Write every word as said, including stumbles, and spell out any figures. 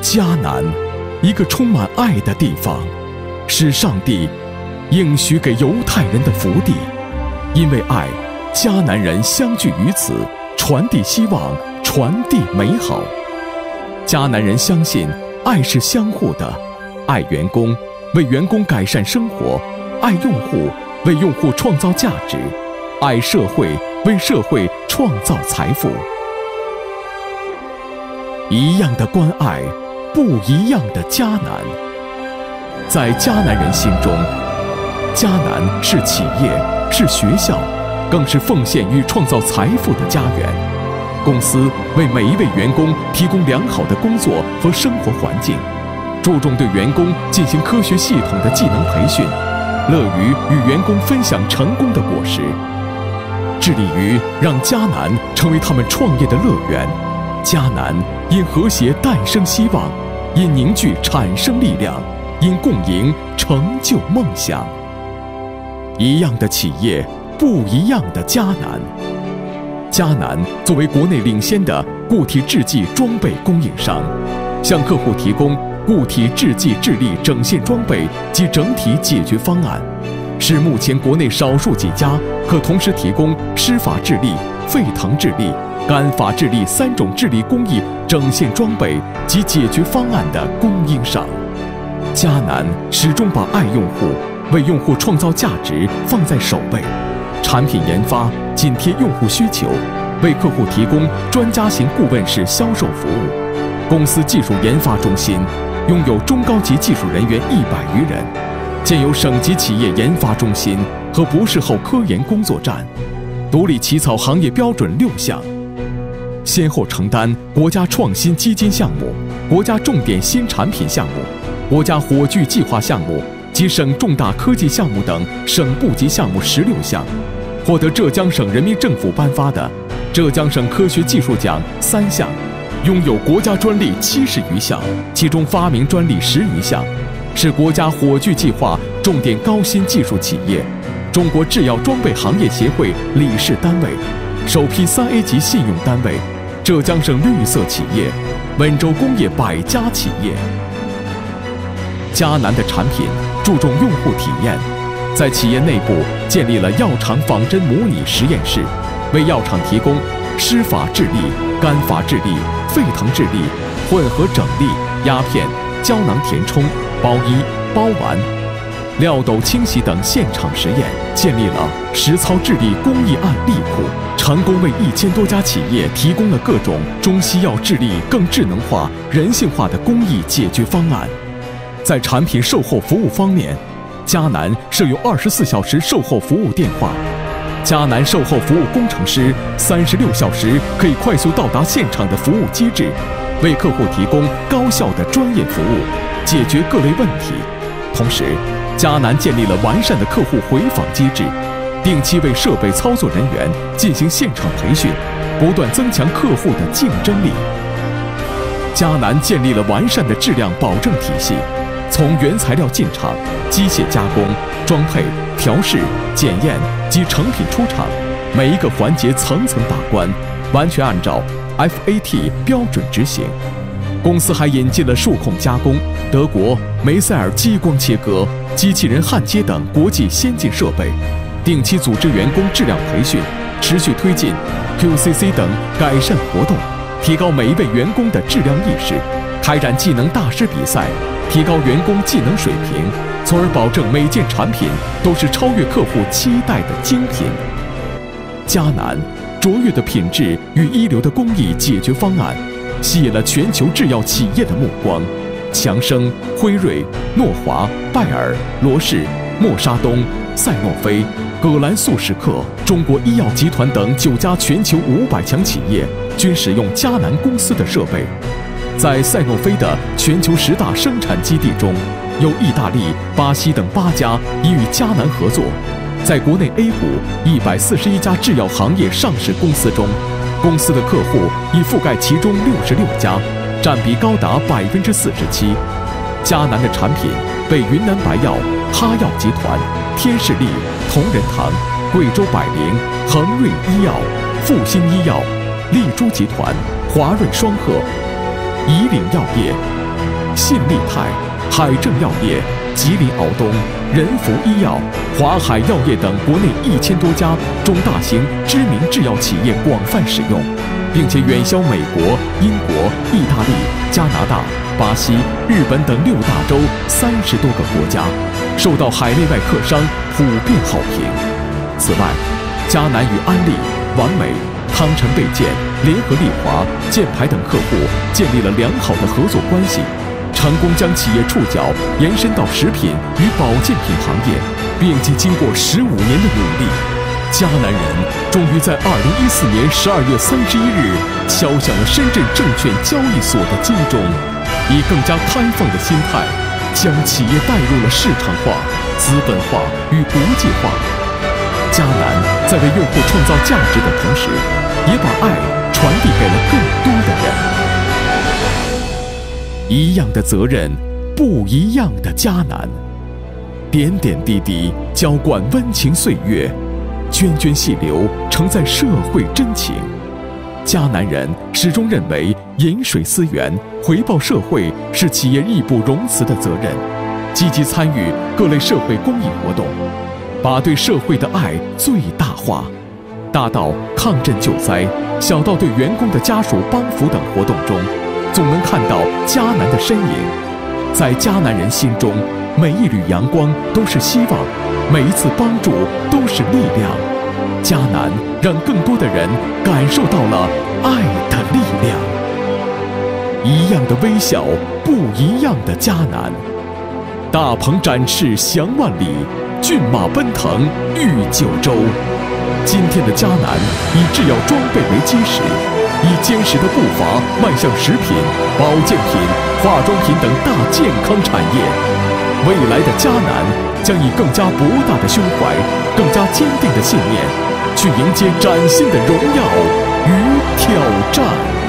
迦南，一个充满爱的地方，是上帝应许给犹太人的福地。因为爱，迦南人相聚于此，传递希望，传递美好。迦南人相信爱是相互的，爱员工，为员工改善生活；爱用户，为用户创造价值；爱社会，为社会创造财富。一样的关爱，不一样的迦南。在迦南人心中，迦南是企业，是学校，更是奉献与创造财富的家园。公司为每一位员工提供良好的工作和生活环境，注重对员工进行科学系统的技能培训，乐于与员工分享成功的果实，致力于让迦南成为他们创业的乐园。迦南因和谐诞生希望，因凝聚产生力量，因共赢成就梦想。一样的企业，不一样的迦南。迦南作为国内领先的固体制剂装备供应商，向客户提供固体制剂智力整线装备及整体解决方案，是目前国内少数几家可同时提供湿法智力、沸腾智力、干法智力三种智力工艺整线装备及解决方案的供应商。迦南始终把爱用户、为用户创造价值放在首位，产品研发紧贴用户需求，为客户提供专家型顾问式销售服务。公司技术研发中心拥有中高级技术人员一百余人，建有省级企业研发中心和博士后科研工作站，独立起草行业标准六项，先后承担国家创新基金项目、国家重点新产品项目、国家火炬计划项目及省重大科技项目等省部级项目十六项，获得浙江省人民政府颁发的浙江省科学技术奖三项，拥有国家专利七十余项，其中发明专利十余项，是国家火炬计划重点高新技术企业，中国制药装备行业协会理事单位，首批三 A 级信用单位，浙江省绿色企业，温州工业百家企业。迦南的产品注重用户体验，在企业内部建立了药厂仿真模拟实验室，为药厂提供湿法智力、干法智力、沸腾智力、混合整粒、压片、胶囊填充、包衣、包丸、料斗清洗等现场实验，建立了实操智力工艺案例库，成功为一千多家企业提供了各种中西药智力更智能化、人性化的工艺解决方案。在产品售后服务方面，迦南设有二十四小时售后服务电话，迦南售后服务工程师三十六小时可以快速到达现场的服务机制，为客户提供高效的专业服务，解决各类问题。同时，迦南建立了完善的客户回访机制，定期为设备操作人员进行现场培训，不断增强客户的竞争力。迦南建立了完善的质量保证体系，从原材料进厂、机械加工、装配、调试、检验及成品出厂，每一个环节层层把关，完全按照 F A T 标准执行。公司还引进了数控加工、德国梅塞尔激光切割、机器人焊接等国际先进设备，定期组织员工质量培训，持续推进 Q C C 等改善活动，提高每一位员工的质量意识，开展技能大师比赛，提高员工技能水平，从而保证每件产品都是超越客户期待的精品。迦南卓越的品质与一流的工艺解决方案，吸引了全球制药企业的目光。强生、辉瑞、诺华、拜耳、罗氏、默沙东、赛诺菲、葛兰素史克、中国医药集团等九家全球五百强企业均使用迦南公司的设备。在赛诺菲的全球十大生产基地中，有意大利、巴西等八家已与迦南合作。在国内 A 股一百四十一家制药行业上市公司中，公司的客户已覆盖其中六十六家，占比高达百分之四十七。迦南的产品被云南白药、哈药集团、天士力、同仁堂、贵州百灵、恒瑞医药、复兴医药、丽珠集团、华润双鹤、以岭药业、 信利泰、海正药业、吉林敖东、仁孚医药、华海药业等国内一千多家中大型知名制药企业广泛使用，并且远销美国、英国、意大利、加拿大、巴西、日本等六大洲三十多个国家，受到海内外客商普遍好评。此外，嘉南与安利、完美、汤臣倍健、联合利华、箭牌等客户建立了良好的合作关系，成功将企业触角延伸到食品与保健品行业，并且经过十五年的努力，嘉南人终于在二零一四年十二月三十一日敲响了深圳证券交易所的金钟，以更加开放的心态，将企业带入了市场化、资本化与国际化。嘉南在为用户创造价值的同时，也把爱传递给了更多的人。一样的责任，不一样的嘉南。点点滴滴浇灌温情岁月，涓涓细流承载社会真情。嘉南人始终认为，饮水思源，回报社会是企业义不容辞的责任，积极参与各类社会公益活动，把对社会的爱最大化，大到抗震救灾，小到对员工的家属帮扶等活动中，总能看到嘉南的身影。在嘉南人心中，每一缕阳光都是希望，每一次帮助都是力量。嘉南让更多的人感受到了爱的力量。一样的微笑，不一样的嘉南。大鹏展翅翔万里，骏马奔腾御九州。今天的嘉南以制药装备为基石，以坚实的步伐迈向食品、保健品、化妆品等大健康产业。未来的嘉南将以更加博大的胸怀、更加坚定的信念，去迎接崭新的荣耀与挑战。